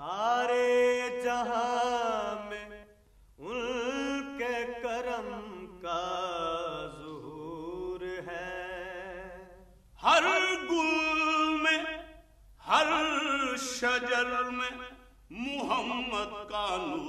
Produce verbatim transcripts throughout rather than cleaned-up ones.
سارے جہاں میں ان کے کرم کا ظہور ہے، ہر گل میں ہر شجر میں محمد کا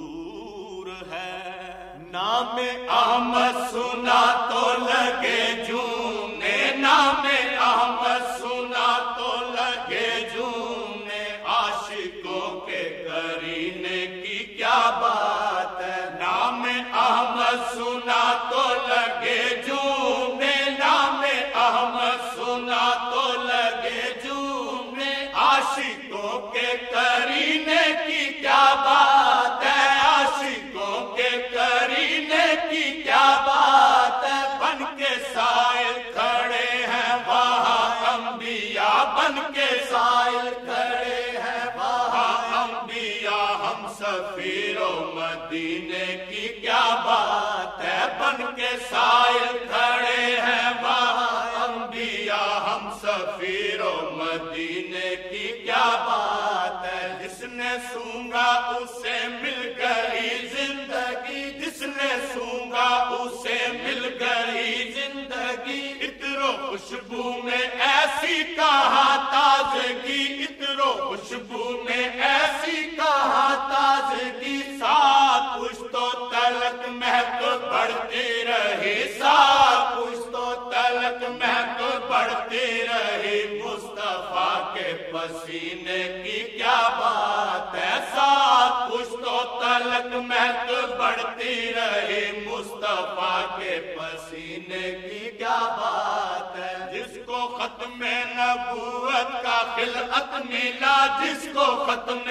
نور ہے، نام احمد سنا تو لگے جھومنے، نام احمد سنا تو لگے جھومنے، عاشقوں کے کرینے کی کیا بات ہے، نام احمد سنا تو لگے جھومنے، نام احمد سنا تو لگے جھومنے، عاشقوں کے کرینے کی کیا بات ہے، عاشقوں کے کرینے کی کیا بات ہے، بن کے سائل کھڑے ہیں وہاں انبیاء، بن کے سائل کھڑے ہیں وہاں انبیاء، ہم سفیروں مدینے کی کیا بات ہے، بن کے سائل کھڑے ہیں وہاں انبیاء، ہم سفیروں مدینے کی کیا بات ہے، جس نے سونگا اسے مل گئی زندگی، جس نے سونگا اسے مل گئی زندگی، عطر و خوشبو میں ایسی کہاں تازگی، عطر و خوشبو میں ایسی کہاں تازگی، سات پشتوں تلک مہک بڑھتی رہی، سات پشتوں تلک مہک بڑھتی رہی، مصطفیٰ کے پسینے کی کیا بات ہے، سات پشتوں تلک مہک بڑھتی رہی، مصطفیٰ کے پسینے کی کیا بات ہے، جس کو ختم نبوت کا خلعت ملا، جس کو ختم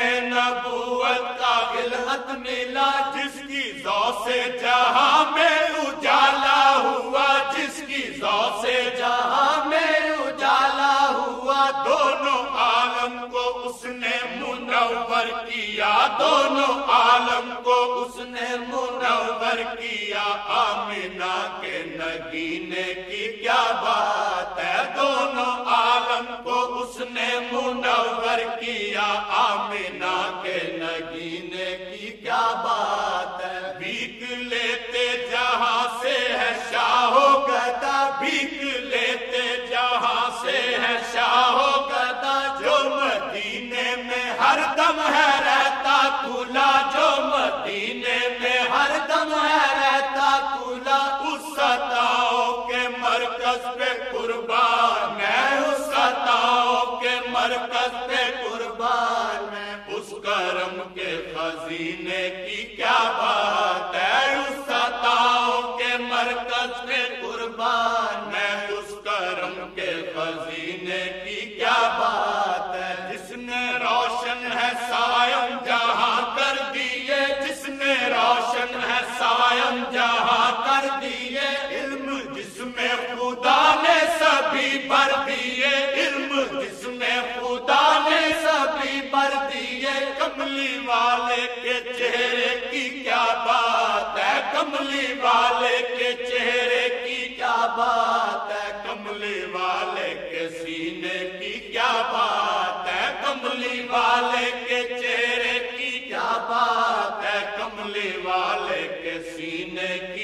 نبوت کا خلعت ملا، جس کی ذو سے جہاں میں اجالا ہوا، جس کی ذو سے جہاں میں اجالا ہوا، دونوں عالم کو اس نے منور کیا، دونوں عالم کو اس نے منور کیا، آمنہ کے نگینے کی کیا بات ہے، دونوں عالم کو اس نے منور کیا، آمنہ کے نگینے کی کیا بات ہے، بھیک لیتے جہاں سے ہے شاہ و گدا، بھیک لیتے جہاں سے ہے شاہ و گدا، جو مدینے میں ہر دم ہے رہتا کھلا، جو مدینے میں ہر دم ہے رہتا کھلا، اس ستاؤں کے مرکز پہ قربان میں، اس ستاؤں کے مرکز پہ قربان میں، اس کرم کے خزینے کی کیا بات ہے، اس ستاؤں کے مرکز پہ قربان میں، اس کرم کے خزینے کی کیا بات ہے، جس نے روشن ہے سائم جہاں کر دیے، جس نے روشن ہے سائم جہاں کر دیے، علم جس میں خدا نے سبھی بھر دیے، علم جس میں خدا نے سبھی بھر دیے، کملی والے کے چہرے کی کیا بات ہے، کملی والے کے چہرے کی کیا بات ہے، کملی والے کے سینے کی کیا بات ہے، کملی والے کے چہرے کی کیا بات ہے، کملی والے کے سینے کی